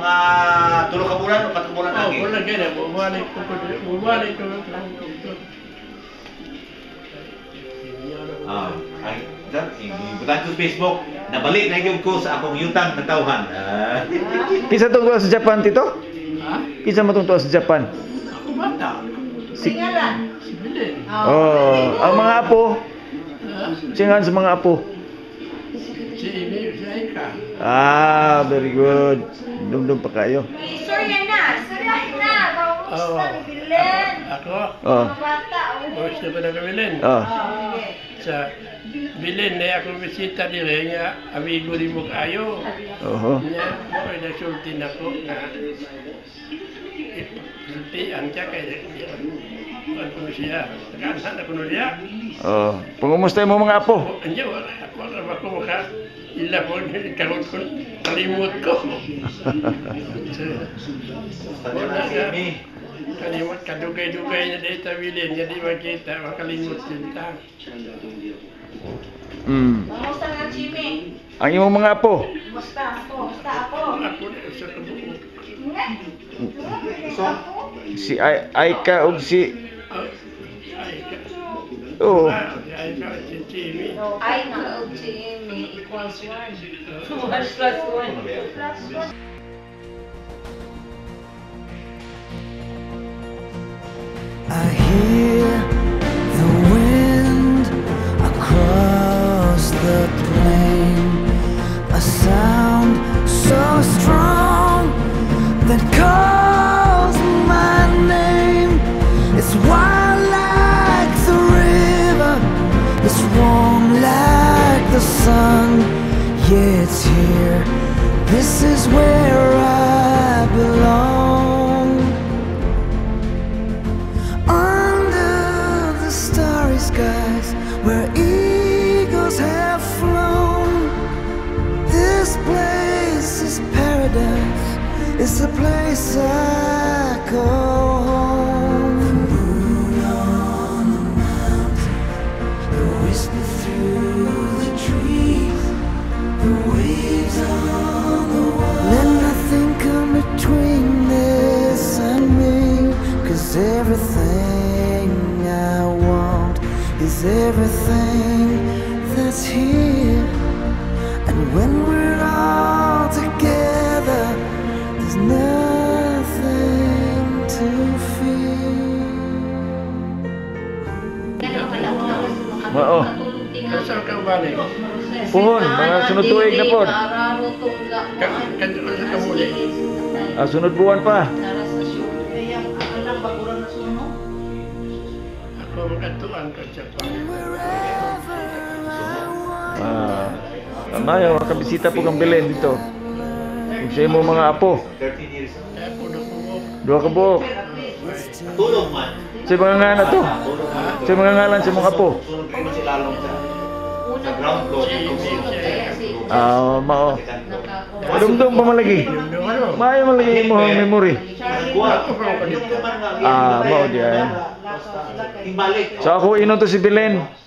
mga tulog ka bulan o 4 bulan lagi. Wala gana, bumalik ko. Ay, ibutan ko sa Facebook, nabalik na yung ko sa akong yutang na tauhan. Kisa tungtuwa sa Japan, Tito? Ha? Kisa matungtuwa sa Japan? Ako bata. Si ngalan? Si Bilin. Ang mga apo? Singan sa mga apo? Si Imi, si Aika. Very good. Dum-dum pa kayo. Sorry na. Kamusta ni Bilen? Ako? Mga bata. Gusto pa na Bilin. Sa Bilin na ako bisita nila nga, amigo ni mo kayo. Nga, ako nagsulti na ko na sultian siya kaya ano siya. Nagkaasan ako na siya. Pangumusta mo mga apo? Andiyo, wala ko maka ila po, karon ko, kalimut ko. Wala nga, kalimut, kadugay-dugay na dito Bilin, nga di makita, makalimut kita. Kamusta nga, Jimmy? Ang imong mga apo? Kamusta ako? Ako na sa kabuo. Si Aika o si... Aika. Aika, si Jimmy. Aika o Jimmy equals 1. 1 plus 1. I hear the wind across the plain, a sound so strong that calls my name. It's wild like the river, it's warm like the sun. Yeah, it's here, this is where I belong. Skies where eagles have flown. This place is paradise. It's a place I call home. The moon on the mountain, the whisper through the trees, the waves on the water. Let nothing come between this and me, 'cause everything I want is everything that's here. And when we're all together, there's nothing to fear. Saan ka balik? Puhon, mga sunod tuig na po. Kanto sa kamuli. Sunod buwan pa. Ako magkatuan ka siya pa. Mayo, makabisita po kang Belen dito. Kung siya mo mga apo. 13 years. Kaya po na po. Dua ka buhok. Tulog man. Sa mga ngalan to. Sa mga ngalan sa mga apo. Sunod kayo si Lalong sa ground floor. Mao. Dum-dum pa malagi. Mayo malagi mo ang memory. Mao diyan. Timbalik. So ako inon to si Belen.